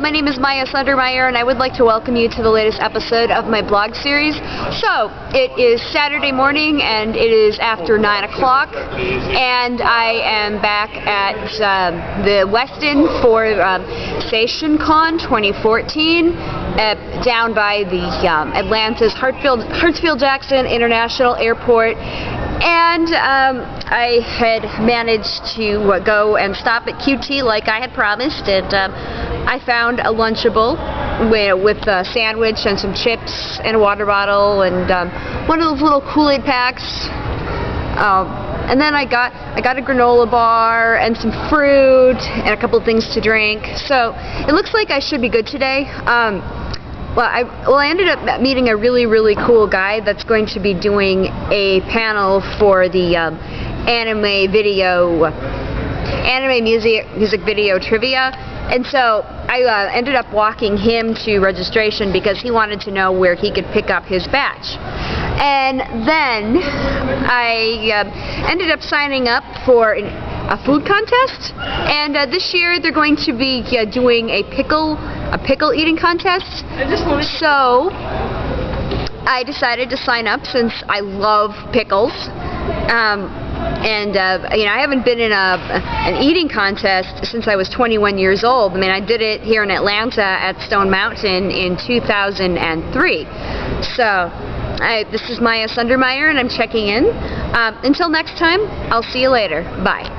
my name is Maya Sundermeyer, and I would like to welcome you to the latest episode of my blog series. So, it is Saturday morning, and it is after 9 o'clock, and I am back at the Westin for SationCon 2014, down by the Atlanta's Hartsfield-Jackson International Airport. And I had managed to go and stop at QT like I had promised, and I found a Lunchable with a sandwich and some chips and a water bottle and one of those little Kool-Aid packs. And then I got a granola bar and some fruit and a couple things to drink. So it looks like I should be good today. I ended up meeting a really cool guy that's going to be doing a panel for the anime music video trivia, and so I ended up walking him to registration because he wanted to know where he could pick up his badge. And then I ended up signing up for a food contest, and this year they're going to be doing a pickle eating contest. So I decided to sign up since I love pickles. I haven't been in an eating contest since I was 21 years old. I mean, I did it here in Atlanta at Stone Mountain in 2003. So this is Maya Sundermeyer, and I'm checking in. Until next time, I'll see you later. Bye.